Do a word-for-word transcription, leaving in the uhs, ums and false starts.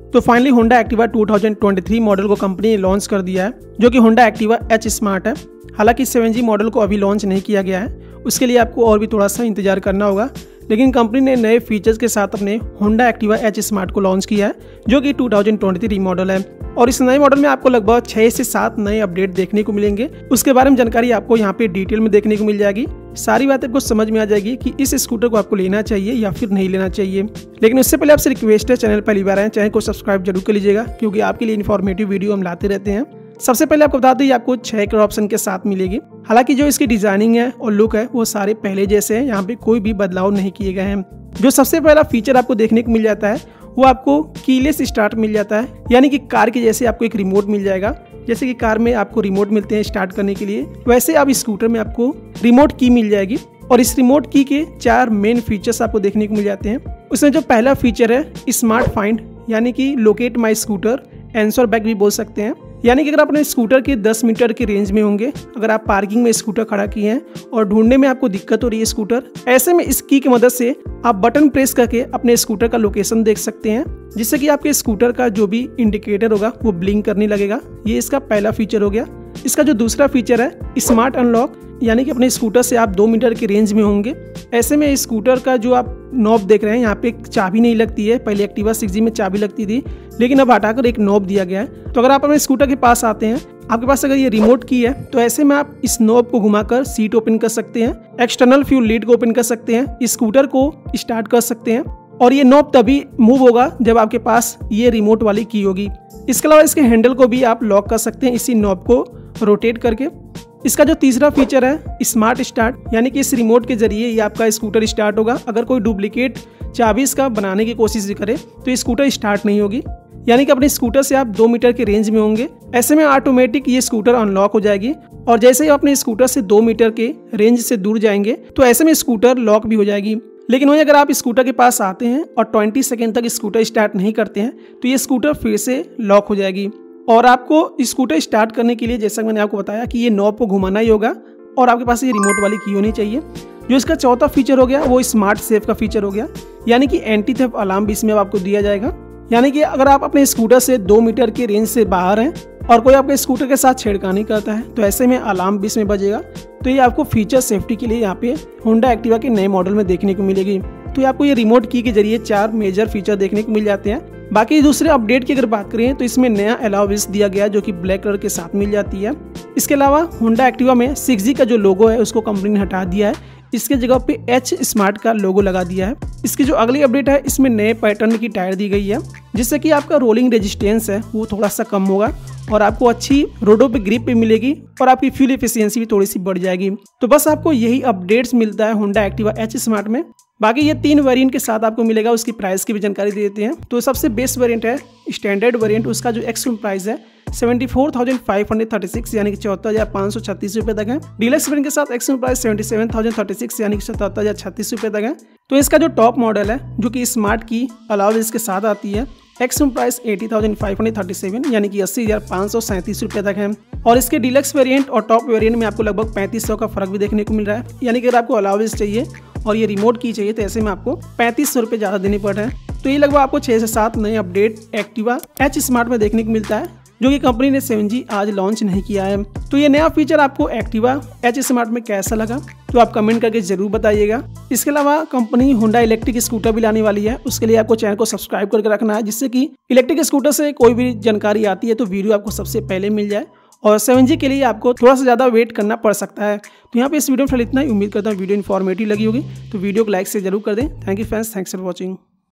तो finally Honda Activa दो हज़ार तेईस मॉडल को कंपनी ने लॉन्च कर दिया है, जो कि होंडा एक्टिवा एच स्मार्ट है। हालांकि सेवन जी मॉडल को अभी लॉन्च नहीं किया गया है, उसके लिए आपको और भी थोड़ा सा इंतजार करना होगा। लेकिन कंपनी ने नए फीचर्स के साथ अपने होंडा एक्टिवा एच स्मार्ट को लॉन्च किया है, जो कि दो हज़ार तेईस मॉडल है। और इस नए मॉडल में आपको लगभग छह से सात नए अपडेट देखने को मिलेंगे। उसके बारे में जानकारी आपको यहाँ पे डिटेल में देखने को मिल जाएगी। सारी बातें आपको समझ में आ जाएगी कि इस स्कूटर को आपको लेना चाहिए या फिर नहीं लेना चाहिए। लेकिन उससे पहले आपसे रिक्वेस्ट है, चैनल पहली बार आए चैनल को सब्सक्राइब जरूर कर लीजिएगा, क्योंकि आपके लिए इन्फॉर्मेटिव वीडियो हम लाते रहते हैं। सबसे पहले आपको बता दें, आपको छह कलर ऑप्शन के साथ मिलेगी। हालांकि जो इसकी डिजाइनिंग है और लुक है वो सारे पहले जैसे हैं, यहाँ पे कोई भी बदलाव नहीं किए गए हैं। जो सबसे पहला फीचर आपको देखने को मिल जाता है वो आपको कीलेस स्टार्ट मिल जाता है, यानी कि कार के जैसे आपको एक रिमोट मिल जाएगा। जैसे कि कार में आपको रिमोट मिलते हैं स्टार्ट करने के लिए, वैसे अब स्कूटर में आपको रिमोट की मिल जाएगी। और इस रिमोट की के चार मेन फीचर्स आपको देखने को मिल जाते हैं। उसमें जो पहला फीचर है स्मार्ट फाइंड, यानी कि locate my scooter, answer back भी बोल सकते हैं। यानी कि अगर आप अपने स्कूटर के दस मीटर के रेंज में होंगे, अगर आप पार्किंग में स्कूटर खड़ा किए हैं और ढूंढने में आपको दिक्कत हो रही है स्कूटर, ऐसे में इस की की मदद से आप बटन प्रेस करके अपने स्कूटर का लोकेशन देख सकते हैं, जिससे कि आपके स्कूटर का जो भी इंडिकेटर होगा वो ब्लिंक करने लगेगा। ये इसका पहला फीचर हो गया। इसका जो दूसरा फीचर है स्मार्ट अनलॉक, यानी कि अपने स्कूटर से आप दो मीटर के रेंज में होंगे, ऐसे में स्कूटर का जो आप नॉब देख रहे हैं, यहाँ पे चाबी नहीं लगती है। पहले एक्टिवा सिक्स जी में चाबी लगती थी, लेकिन अब हटाकर एक नॉब दिया गया है। तो अगर आप अपने स्कूटर के पास आते हैं, आपके पास अगर ये रिमोट की है, तो ऐसे में आप इस नॉब को घुमाकर सीट ओपन कर सकते हैं, एक्सटर्नल फ्यूल लीड को ओपन कर सकते हैं, स्कूटर को स्टार्ट कर सकते हैं। और ये नॉब तभी मूव होगा जब आपके पास ये रिमोट वाली की होगी। इसके अलावा इसके हैंडल को भी आप लॉक कर सकते हैं इसी नॉब को रोटेट करके। इसका जो तीसरा फीचर है स्मार्ट स्टार्ट, यानी कि इस रिमोट के जरिए ये आपका स्कूटर स्टार्ट होगा। अगर कोई डुप्लीकेट चाबी इसका बनाने की कोशिश भी करे तो ये स्कूटर स्टार्ट नहीं होगी। यानी कि अपने स्कूटर से आप दो मीटर के रेंज में होंगे, ऐसे में ऑटोमेटिक ये स्कूटर अनलॉक हो जाएगी। और जैसे ही अपने स्कूटर से दो मीटर के रेंज से दूर जाएंगे तो ऐसे में स्कूटर लॉक भी हो जाएगी। लेकिन वहीं अगर आप स्कूटर के पास आते हैं और बीस सेकंड तक स्कूटर स्टार्ट नहीं करते हैं तो ये स्कूटर फिर से लॉक हो जाएगी। और आपको स्कूटर स्टार्ट करने के लिए, जैसा मैंने आपको बताया, कि ये नॉब को घुमाना ही होगा और आपके पास ये रिमोट वाली की होनी चाहिए। जो इसका चौथा फीचर हो गया वो स्मार्ट सेफ का फीचर हो गया, यानी कि एंटी थेफ्ट अलार्म भी इसमें आपको दिया जाएगा। यानी कि अगर आप अपने स्कूटर से दो मीटर के रेंज से बाहर हैं और कोई आपके स्कूटर के साथ छेड़खानी करता है तो ऐसे में अलार्म भी इसमें बजेगा। तो ये आपको फीचर सेफ्टी के लिए यहाँ पे होंडा एक्टिवा के नए मॉडल में देखने को मिलेगी। तो आपको ये रिमोट की के जरिए चार मेजर फीचर देखने को मिल जाते हैं। बाकी दूसरे अपडेट की अगर बात करें तो इसमें नया अलाउ व्हील्स दिया गया है, जो कि ब्लैक कलर के साथ मिल जाती है। इसके अलावा होंडा एक्टिवा में सिक्स जी का जो लोगो है उसको कंपनी ने हटा दिया है, इसके जगह पे एच स्मार्ट का लोगो लगा दिया है। इसकी जो अगली अपडेट है, इसमें नए पैटर्न की टायर दी गई है, जिससे कि आपका रोलिंग रेजिस्टेंस है वो थोड़ा सा कम होगा और आपको अच्छी रोडों पे ग्रिप भी मिलेगी और आपकी फ्यूल एफिशिएंसी भी थोड़ी सी बढ़ जाएगी। तो बस आपको यही अपडेट्स मिलता है होंडा एक्टिवा एच स्मार्ट में। बाकी ये तीन वेरिएंट के साथ आपको मिलेगा। उसकी प्राइस की भी जानकारी दे देते हैं। तो सबसे बेस्ट वेरिएंट है स्टैंडर्ड वेरिएंट, उसका जो एक्सट्रीम प्राइस है seventy four thousand five hundred thirty six यानी कि चौहत्तर हजार पाँच सौ छत्तीस रुपये तक है। डीलक्स वेरिएंट के साथ extreme price seventy seven thousand thirty six यानी कि सतहत्तर हजार छत्तीस रुपये तक है। तो इसका जो टॉप मॉडल है, जो कि स्मार्ट की अलाउ इसके साथ आती है, extreme price eighty thousand five hundred thirty seven यानी कि अस्सी हजार पाँच सौ सैंतीस रुपये तक है। और इसके डीलक्स वेरिएंट और टॉप वेरिएंट में आपको लगभग पैंतीस सौ का फर्क भी देखने को मिल रहा है। यानी कि अगर आपको अलाउंस चाहिए और ये रिमोट की चाहिए तो ऐसे में आपको पैंतीस सौ रुपये ज़्यादा देने पड़ रहे हैं। तो ये लगभग आपको छः से सात नए अपडेट एक्टिवा एच स्मार्ट में देखने को मिलता है, जो कि कंपनी ने सेवन जी आज लॉन्च नहीं किया है। तो ये नया फीचर आपको एक्टिवा एच स्मार्ट में कैसा लगा तो आप कमेंट करके जरूर बताइएगा। इसके अलावा कंपनी होंडा इलेक्ट्रिक स्कूटर भी लाने वाली है, उसके लिए आपको चैनल को सब्सक्राइब करके रखना है, जिससे कि इलेक्ट्रिक स्कूटर से कोई भी जानकारी आती है तो वीडियो आपको सबसे पहले मिल जाए। और सेवन जी के लिए आपको थोड़ा सा ज़्यादा वेट करना पड़ सकता है। तो यहाँ पे इस वीडियो में फिलहाल इतना ही। उम्मीद करता हूँ वीडियो इन्फॉर्मेटिव लगी होगी, तो वीडियो को लाइक से जरूर कर दें। Thank you friends, thanks for watching.